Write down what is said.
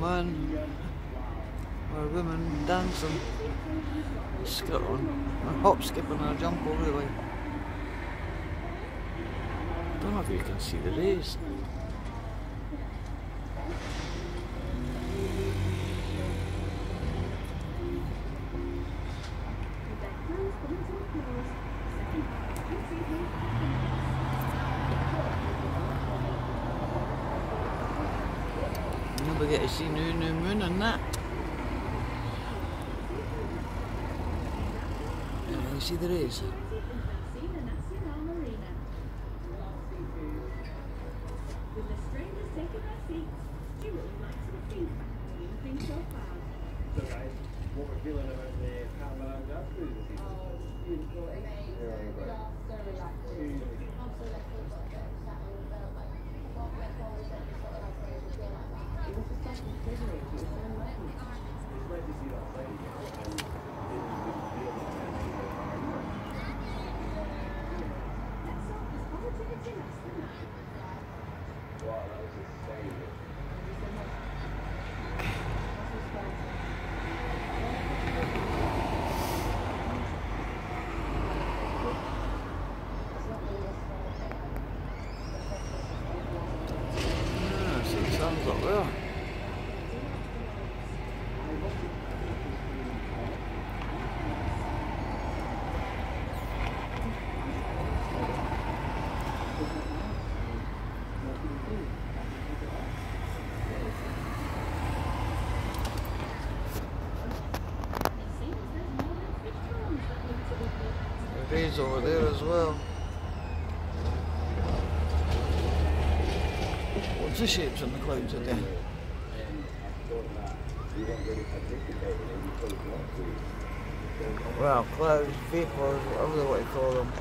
man or women dancing, skittering, or hop skipping or jump over the way. I don't know if you can see the rays. We get to see new moon and that. Yeah, you see the rays. What we're feeling about the Catamount Jazz Cruise this evening. Oh, beautiful. Sounds up there. The rays over there as well. What's the shapes in the clouds today? Well, clouds, vapours, whatever they want to call them.